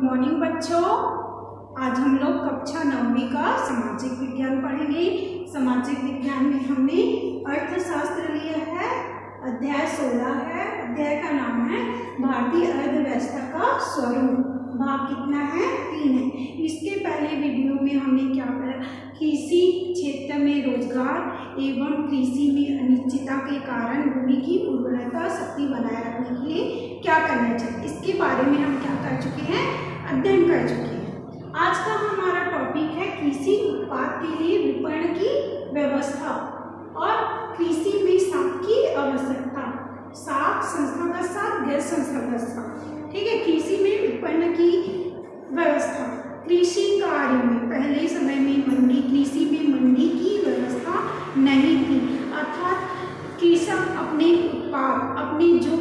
Good morning बच्चों। आज हम लोग कक्षा 9वीं का सामाजिक विज्ञान पढ़ेंगे। सामाजिक विज्ञान में हमने अर्थशास्त्र लिया है, अध्याय 16 है। अध्याय का नाम है भारतीय अर्थव्यवस्था का स्वरूप। भाग कितना है? 3 है। इसके पहले वीडियो में हमने क्या पढ़ा? कृषि क्षेत्र में रोजगार एवं कृषि में अनिश्चितता के कारण भूमि की उर्वरता शक्ति बनाए रखने के लिए क्या करना चाहिए, इसके बारे में हम क्या कर चुके हैं? अध्ययन कर चुके हैं। आज का हमारा टॉपिक है कृषि उत्पाद के लिए विपणन की व्यवस्था और कृषि में साख की आवश्यकता। साख संस्थागत साख, गैर संस्थागत साख। ठीक है। कृषि में विपणन की व्यवस्था। कृषि कार्य में पहले समय में कृषि में मंडी की व्यवस्था नहीं थी, अर्थात कृषक अपने उत्पाद, अपने जो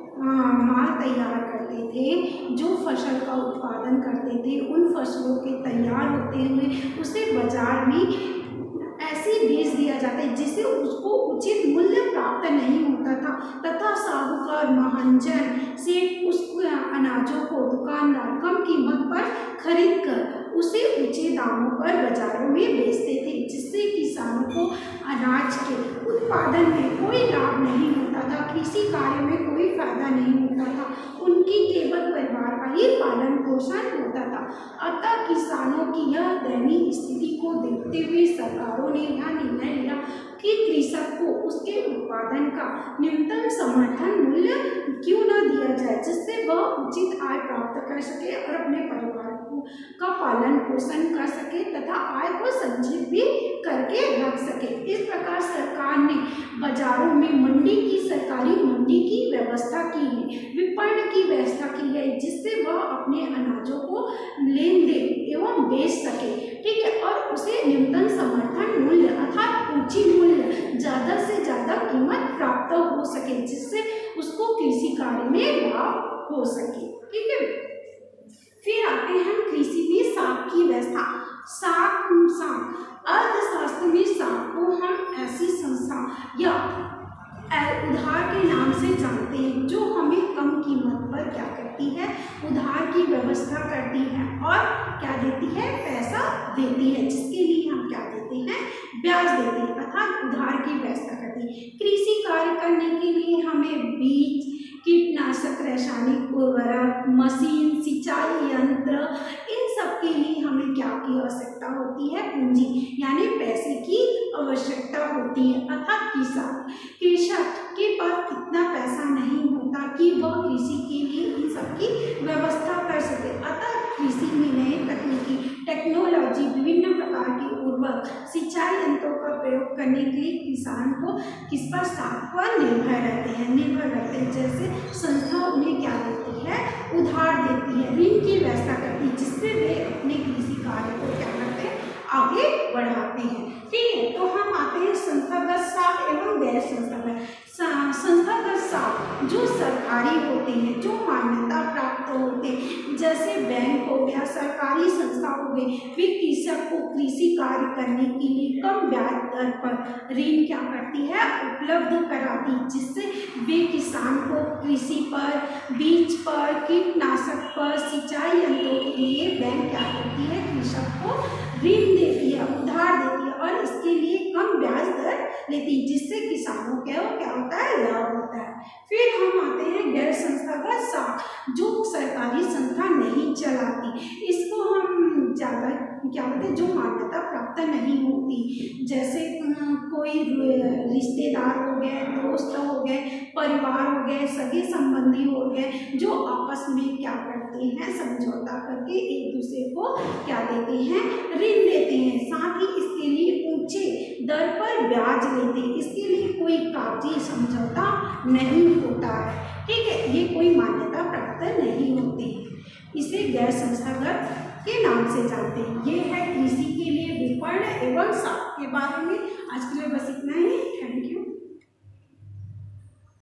माल तैयार करते थे, जो फसल का उत्पादन करते थे, उन फसलों के तैयार होते हुए उसे बाजार में ऐसे बेच दिया जाता है जिससे उसको उचित मूल्य प्राप्त नहीं होता था, तथा साहूकार महाजन से उस अनाजों को दुकानदार कम कीमत पर खरीद कर उसे ऊंचे दामों पर बाजारों में बेचते थे, जिससे किसानों को अनाज के उत्पादन में कोई लाभ नहीं होता था, कृषि कार्य में कोई फायदा नहीं होता था, उनकी केवल परिवार का ही पालन पोषण होता था। अतः किसानों की यह दयनीय स्थिति को देखते हुए सरकारों ने यह निर्णय लिया कि कृषक को उसके उत्पादन का न्यूनतम समर्थन मूल्य क्यों न दिया जाए, जिससे वह उचित आय प्राप्त कर सके और अपने परिवार का पालन पोषण कर सके तथा आय को संचित भी करके रख सके। इस प्रकार सरकार ने बाजारों में सरकारी मंडी की व्यवस्था की है, विपणन की व्यवस्था की है, जिससे वह अपने अनाजों को लेन देन एवं बेच सके। ठीक है। और उसे न्यूनतम समर्थन मूल्य अर्थात ऊंची मूल्य, ज्यादा से ज्यादा कीमत प्राप्त हो सके, जिससे उसको कृषि कार्य में लाभ हो सके। ठीक है। फिर आते हैं हम कृषि में साख की व्यवस्था। साख अर्थशास्त्र में साख को हम ऐसी संस्था या उधार के नाम से जानते हैं, जो हमें कम कीमत पर क्या करती है? उधार की व्यवस्था करती है और क्या देती है? पैसा देती है, जिसके लिए हम क्या देते हैं? ब्याज देते हैं, अर्थात उधार की व्यवस्था करती है। कृषि कार्य करने के लिए हमें बीज, कीटनाशक, रासायनिक उर्वरक, मशीन, सिंचाई यंत्र, इन सब के लिए हमें क्या की आवश्यकता होती है? पूंजी यानी पैसे की आवश्यकता होती है। अर्थात कृषक के पास इतना पैसा नहीं होता कि वह कृषि के लिए इन सब की व्यवस्था कर सके। अतः कृषि में नए तकनीकी टेक्नोलॉजी, विभिन्न प्रकार के उर्वरक, सिंचाई यंत्रों का प्रयोग करने के लिए किसान को किस पर? साख पर निर्भर रहते हैं। जैसे संस्था उन्हें क्या देती है? उधार देती है, ऋण की व्यवस्था करती है, जिससे वे अपने कृषि कार्य को क्या करते हैं? आगे बढ़ाते हैं। ठीक है। तो हम आते हैं संस्थागत साख एवं गैर संस्थागत। संस्थागत साख जो सरकारी होते हैं, जो मान्यता प्राप्त होते हैं, जैसे बैंक हो गया, सरकारी संस्था हो गई, वे कृषक को कृषि कार्य करने के लिए कम ब्याज दर पर ऋण क्या करती है? उपलब्ध कराती, जिससे वे किसान को कृषि पर, बीज पर, कीटनाशक पर, सिंचाई यंत्रों के लिए बैंक क्या करती है? कृषक को ऋण देती है, उधार देती है और इसके लिए कम ब्याज दर लेती है, जिससे किसानों को क्या होता है? लाभ होता है। फिर हम आते हैं गैर संस्थागत साख, जो सरकारी संस्था नहीं चलाती, इसको हम ज्यादा क्या बोलते हैं? जो मान्यता प्राप्त नहीं होती, जैसे कोई रिश्तेदार हो गए, दोस्त हो गए, परिवार हो गए, सगे संबंधी हो गए, जो आपस में क्या करते हैं? समझौता करके एक दूसरे को क्या देते हैं? ऋण देते हैं। साथ ही इसके लिए ऊंचे दर पर ब्याज लेते हैं, इसके लिए कोई कागजी समझौता नहीं होता है। ठीक है। ये कोई मान्यता प्राप्त नहीं होती, इसे गैर संस्थागत के नाम से जानते हैं। ये है कृषि के लिए विपणन एवं साख के बारे में। आज के लिए बस इतना ही।